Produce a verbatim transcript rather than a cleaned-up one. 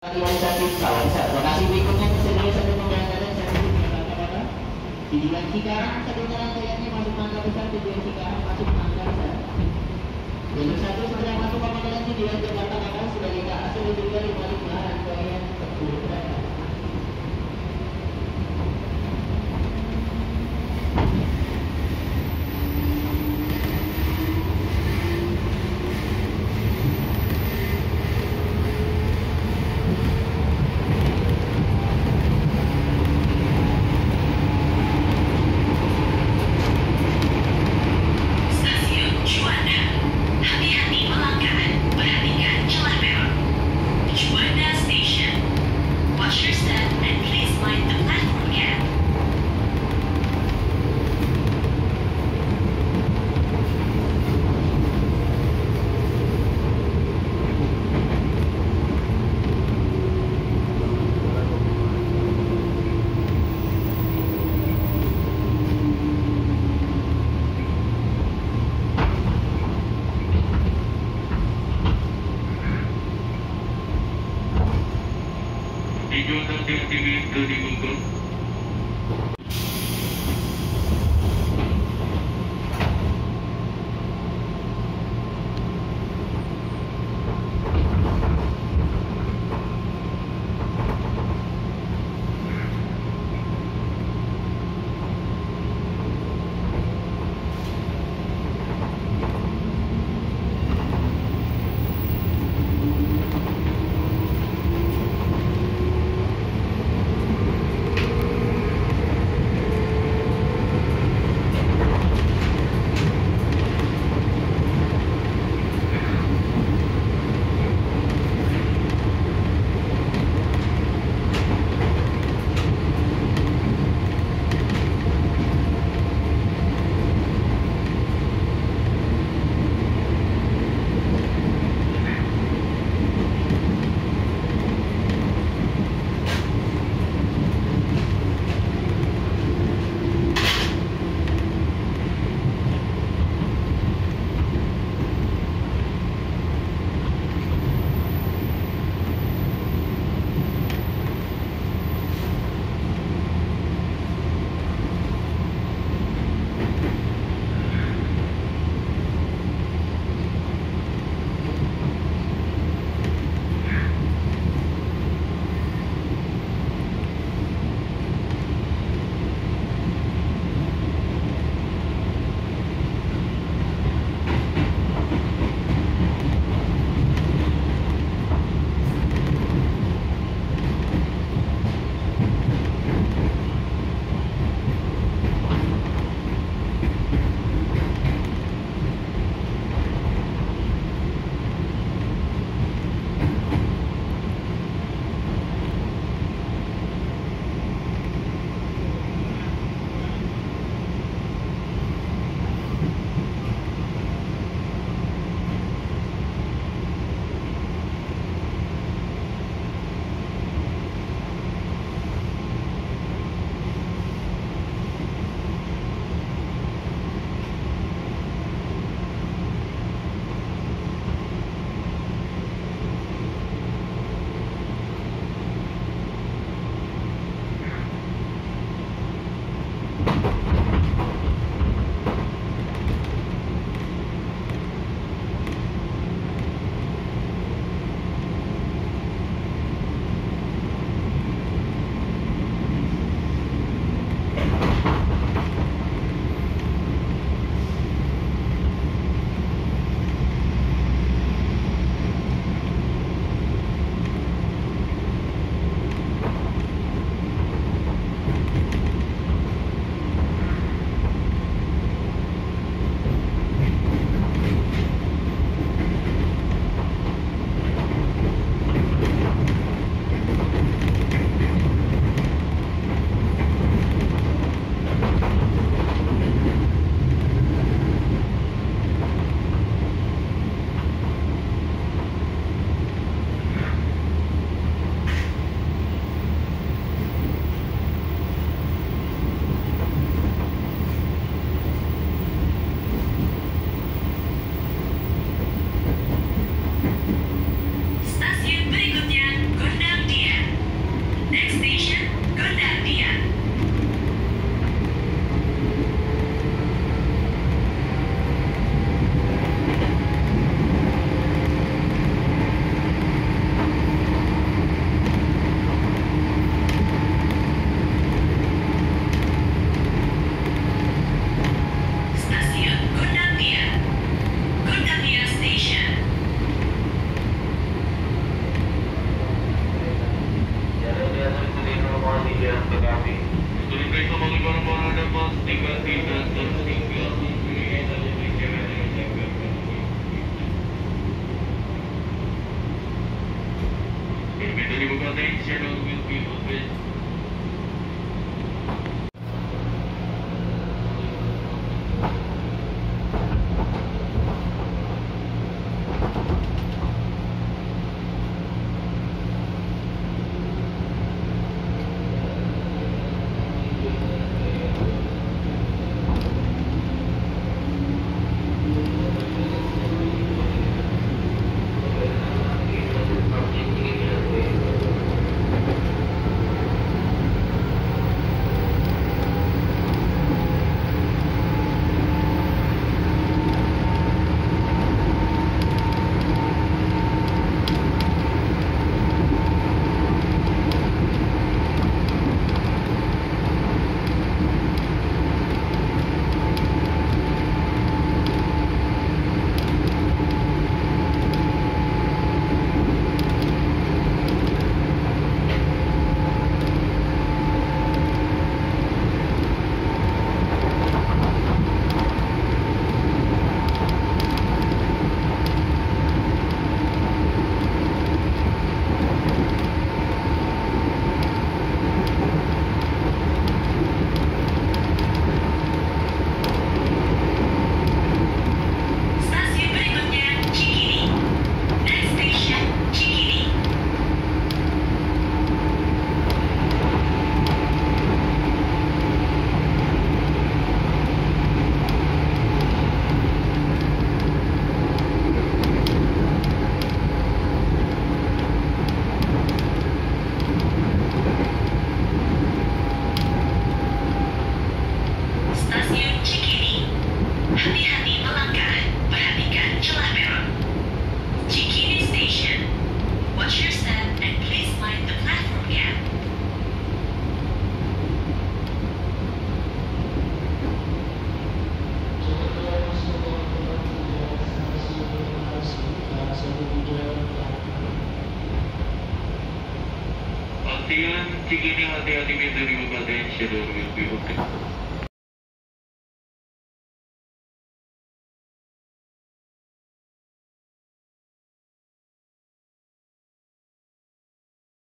Inisiatif kawan saya. Lokasi berikutnya tersedia satu pemberangkatan servis Jakarta. Tujuan Cikarang satu jalan tayangnya masuk Mangga Besar, tujuan Cikarang masuk Mangga Besar. Jalur satu sepanjang masuk Pamekalan tujuan Jakarta Kapal sebagai K A C juga di balik bahan bayan sepuluh kereta. Tujuan stasiun T V dari Bungkul. Turun sama para dapat tiga tidak tertinggal. Elevator dibuka attention or will be open. Stasiun berikutnya Cikini. Next station Cikini. Stasiun Cikini. Hati-hati melangkah, perhatikan celah peron. Cikini Station. Watch your step and please mind the platform gap. Antian Cikini hati-hati pintu dibuka attention or will be open.